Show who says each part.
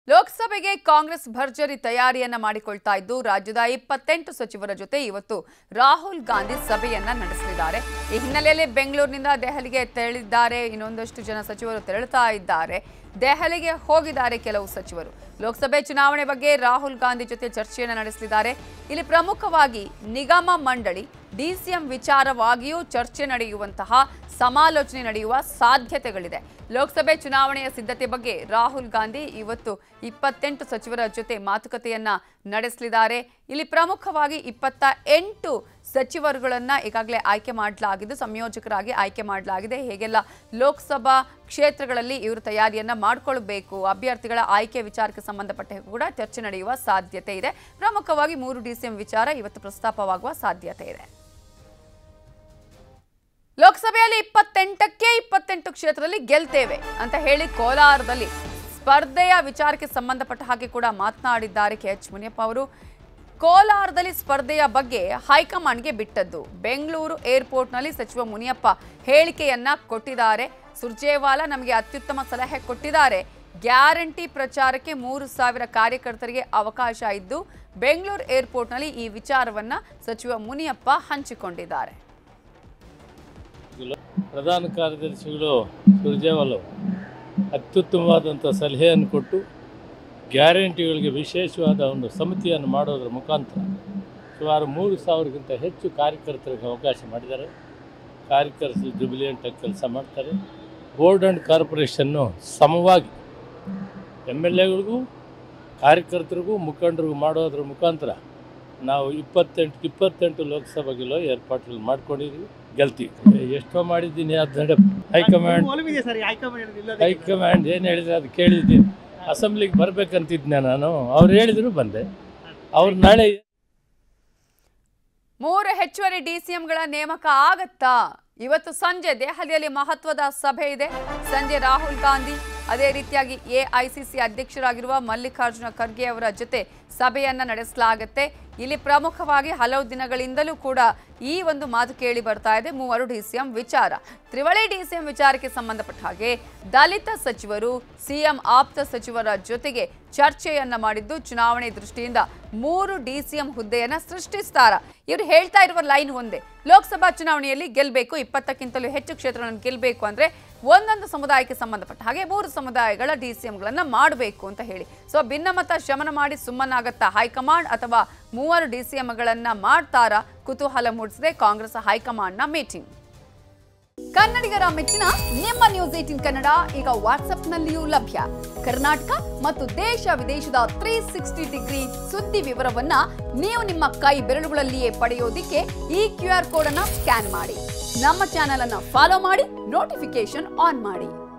Speaker 1: ಲೋಕಸಭೆಗೆ ಕಾಂಗ್ರೆಸ್ ಭರ್ಜರಿ ತಯಾರಿಯನ್ನ ಮಾಡಿಕೊಳ್ತಾ ಇದ್ದು ರಾಜ್ಯದ 28 ಸಚಿವರ ಜೊತೆ ಇವತ್ತು ರಾಹುಲ್ ಗಾಂಧಿ ಸಭೆಯನ್ನ ನಡೆಸಲಿದ್ದಾರೆ। ಈ ಹಿನ್ನೆಲೆಯಲ್ಲಿ ಬೆಂಗಳೂರಿನಿಂದ ದೆಹಲಿಗೆ ತೆರಳಿದ್ದಾರೆ। ಇನ್ನೊಂದಷ್ಟು ಜನ ಸಚಿವರು ತೆರಳುತ್ತಾ ಇದ್ದಾರೆ। ದೆಹಲಿಗೆ ಹೋಗಿದ್ದಾರೆ ಕೆಲವು ಸಚಿವರು। ಲೋಕಸಭೆ ಚುನಾವಣೆ ಬಗ್ಗೆ ರಾಹುಲ್ ಗಾಂಧಿ ಜೊತೆ ಚರ್ಚೆಯನ್ನು ನಡೆಸಲಿದ್ದಾರೆ। ಇಲ್ಲಿ ಪ್ರಮುಖವಾಗಿ ನಿಗಮ ಮಂಡಳಿ ಡಿಸಿಎಂ ವಿಚಾರವಾಗಿಯೂ ಚರ್ಚೆ ನಡೆಯುವಂತಹ ಸಮಾಲೋಚನೆ ನಡೆಯುವ ಸಾಧ್ಯತೆಗಳಿದೆ। ಲೋಕಸಭೆ ಚುನಾವಣೆಯ ಸಿದ್ಧತೆ ಬಗ್ಗೆ ರಾಹುಲ್ ಗಾಂಧಿ ಇವತ್ತು 28 ಸಚಿವರ ಜೊತೆ ಮಾತುಕತೆಯನ್ನ ನಡೆಸಲಿದ್ದಾರೆ। ಇಲ್ಲಿ ಪ್ರಮುಖವಾಗಿ 28 ಸಚಿವರುಗಳನ್ನು ಈಗಾಗಲೇ ಆಯ್ಕೆ ಮಾಡಲಾಗಿದ್ದು ಸಂಯೋಜಕರಾಗಿ ಆಯ್ಕೆ ಮಾಡಲಾಗಿದೆ। ಹೇಗೆಲ್ಲ ಲೋಕಸಭಾ ಕ್ಷೇತ್ರಗಳಲ್ಲಿ ಇವರು ತಯಾರಿಯನ್ನ ಮಾಡಿಕೊಳ್ಳಬೇಕು, ಅಭ್ಯರ್ಥಿಗಳ ಆಯ್ಕೆ ವಿಚಾರಕ್ಕೆ ಸಂಬಂಧಪಟ್ಟ ಕೂಡ ಚರ್ಚೆ ನಡೆಯುವ ಸಾಧ್ಯತೆ ಇದೆ। ಪ್ರಮುಖವಾಗಿ 3 ಡಿಸಿಎಂ ವಿಚಾರ ಇವತ್ತು ಪ್ರಸ್ತಾಪವಾಗುವ ಸಾಧ್ಯತೆ ಇದೆ। ಲೋಕಸಭೆಯಲ್ಲಿ 28ಕ್ಕೆ 28 ಕ್ಷೇತ್ರದಲ್ಲಿ ಗೆಲ್ತೇವೆ ಅಂತ ಹೇಳಿ ಕೋಲಾರದಲ್ಲಿ ಸ್ಪರ್ಧೆಯ ವಿಚಾರಕ್ಕೆ ಸಂಬಂಧಪಟ್ಟ ಹಾಗೆ ಕೂಡ ಮಾತನಾಡಿದ್ದಾರೆ ಕೆಎಚ್ ಮುನಿಯಪ್ಪ ಅವರು। ಕೋಲಾರದಲ್ಲಿ ಸ್ಪರ್ಧೆಯ ಬಗ್ಗೆ ಹೈಕಮಾಂಡ್ಗೆ ಬಿಟ್ಟದ್ದು। ಬೆಂಗಳೂರು ಏರ್ಪೋರ್ಟ್ನಲ್ಲಿ ಸಚಿವ ಮುನಿಯಪ್ಪ ಹೇಳಿಕೆಯನ್ನ ಕೊಟ್ಟಿದ್ದಾರೆ। ಸುರ್ಜೇವಾಲಾ ನಮಗೆ ಅತ್ಯುತ್ತಮ ಸಲಹೆ ಕೊಟ್ಟಿದ್ದಾರೆ, ಗ್ಯಾರಂಟಿ ಪ್ರಚಾರಕ್ಕೆ 3000 ಕಾರ್ಯಕರ್ತರಿಗೆ ಅವಕಾಶ ಇದ್ದು ಬೆಂಗಳೂರು ಏರ್ಪೋರ್ಟ್ನಲ್ಲಿ ಈ ವಿಚಾರವನ್ನ ಸಚಿವ ಮುನಿಯಪ್ಪ ಹಂಚಿಕೊಂಡಿದ್ದಾರೆ।
Speaker 2: ಪ್ರಧಾನ ಕಾರ್ಯದರ್ಶಿಗಳು ಸುರ್ಜೇವಾಲಾ ಅತ್ಯುತ್ತಮವಾದಂಥ ಸಲಹೆಯನ್ನು ಕೊಟ್ಟು ಗ್ಯಾರಂಟಿಗಳಿಗೆ ವಿಶೇಷವಾದ ಒಂದು ಸಮಿತಿಯನ್ನು ಮಾಡೋದ್ರ ಮುಖಾಂತರ ಸುಮಾರು 3000ಗಿಂತ ಹೆಚ್ಚು ಕಾರ್ಯಕರ್ತರಿಗೆ ಅವಕಾಶ ಮಾಡಿದ್ದಾರೆ। ಕಾರ್ಯಕರ್ತರು ಜುಬಿಲಿಯಂಟಾಗಿ ಕೆಲಸ ಮಾಡ್ತಾರೆ। ಬೋರ್ಡ್ ಆ್ಯಂಡ್ ಕಾರ್ಪೊರೇಷನ್ನು ಸಮವಾಗಿ MLAಗಳಿಗೂ ಕಾರ್ಯಕರ್ತರಿಗೂ ಮುಖಂಡರಿಗೂ ಮಾಡೋದ್ರ ಮುಖಾಂತರ ನಾವು 28 ಲೋಕಸಭೆಗೆಲ್ಲೋ ಏರ್ಪಾಟ್ಗಳು ಮಾಡ್ಕೊಂಡಿದ್ದೀವಿ, ಗೆಲ್ತೀವಿ। ಎಷ್ಟೋ ಮಾಡಿದ್ದೀನಿ, ಅದು ಹೈಕಮಾಂಡ್ ಏನು ಹೇಳಿದ್ರೆ ಅದು ಕೇಳಿದ್ದೀನಿ। ಅಸೆಂಬ್ಲಿಗೆ ಬರ್ಬೇಕಂತಿದ್ದೆ ನಾನು, ಅವ್ರು ಹೇಳಿದ್ರು ಬಂದೆ। ಅವ್ರು ನಾಳೆ
Speaker 1: 3 ಹೆಚ್ಚುವರಿ ಡಿಸಿಎಂಗಳ ನೇಮಕ ಆಗತ್ತಾ? ಇವತ್ತು ಸಂಜೆ ದೆಹಲಿಯಲ್ಲಿ ಮಹತ್ವದ ಸಭೆ ಇದೆ। ಸಂಜೆ ರಾಹುಲ್ ಗಾಂಧಿ ಅದೇ ರೀತಿಯಾಗಿ ಎಐಸಿಸಿ ಅಧ್ಯಕ್ಷರಾಗಿರುವ ಮಲ್ಲಿಕಾರ್ಜುನ ಖರ್ಗೆ ಅವರ ಜೊತೆ ಸಭೆಯನ್ನ ನಡೆಸಲಾಗುತ್ತೆ। ಇಲ್ಲಿ ಪ್ರಮುಖವಾಗಿ ಹಲವು ದಿನಗಳಿಂದಲೂ ಕೂಡ ಈ ಒಂದು ಮಾತು ಕೇಳಿ ಬರ್ತಾ ಇದೆ, 3 ಡಿಸಿಎಂ ವಿಚಾರ। ತ್ರಿವಳಿ ಡಿಸಿಎಂ ವಿಚಾರಕ್ಕೆ ಸಂಬಂಧಪಟ್ಟ ಹಾಗೆ ದಲಿತ ಸಚಿವರು ಸಿಎಂ ಆಪ್ತ ಸಚಿವರ ಜೊತೆಗೆ ಚರ್ಚೆಯನ್ನ ಮಾಡಿದ್ದು ಚುನಾವಣೆ ದೃಷ್ಟಿಯಿಂದ 3 ಡಿಸಿಎಂ ಹುದ್ದೆಯನ್ನ ಸೃಷ್ಟಿಸ್ತಾರ। ಇವರು ಹೇಳ್ತಾ ಇರುವ ಲೈನ್ ಒಂದೇ, ಲೋಕಸಭಾ ಚುನಾವಣೆಯಲ್ಲಿ ಗೆಲ್ಲಬೇಕು, 20ಕ್ಕಿಂತಲೂ ಹೆಚ್ಚು ಕ್ಷೇತ್ರಗಳನ್ನು ಗೆಲ್ಲಬೇಕು ಅಂದ್ರೆ ಒಂದೊಂದು ಸಮುದಾಯಕ್ಕೆ ಸಂಬಂಧಪಟ್ಟ ಹಾಗೆ 3 ಸಮುದಾಯಗಳ ಡಿಸಿಎಂಗಳನ್ನ ಮಾಡಬೇಕು ಅಂತ ಹೇಳಿ। ಸೊ ಭಿನ್ನಮತ ಶಮನ ಮಾಡಿ ಸುಮ್ಮನಾಗತ್ತಾ ಹೈಕಮಾಂಡ್ ಅಥವಾ 3 ಡಿಸಿಎಂಗಳನ್ನ ಮಾಡ್ತಾರಾ? ಕುತೂಹಲ ಮೂಡಿಸಿದೆ ಕಾಂಗ್ರೆಸ್ ಹೈಕಮಾಂಡ್ನ ಮೀಟಿಂಗ್। ಕನ್ನಡಿಗರ ಮೆಚ್ಚಿನ ನಿಮ್ಮ ನ್ಯೂಸ್ 18 ಕನ್ನಡ ಈಗ ವಾಟ್ಸ್ಆಪ್ನಲ್ಲಿಯೂ ಲಭ್ಯ। ಕರ್ನಾಟಕ ಮತ್ತು ದೇಶ ವಿದೇಶದ 360 ಡಿಗ್ರಿ ಸುದ್ದಿ ವಿವರವನ್ನ ನೀವು ನಿಮ್ಮ ಕೈ ಬೆರಳುಗಳಲ್ಲಿಯೇ ಪಡೆಯೋದಿಕ್ಕೆ ಈ QR ಕೋಡ್ ಅನ್ನ ಸ್ಕ್ಯಾನ್ ಮಾಡಿ, ನಮ್ಮ ಚಾನೆಲ್ ಅನ್ನ ಫಾಲೋ ಮಾಡಿ, ನೋಟಿಫಿಕೇಶನ್ ಆನ್ ಮಾಡಿ।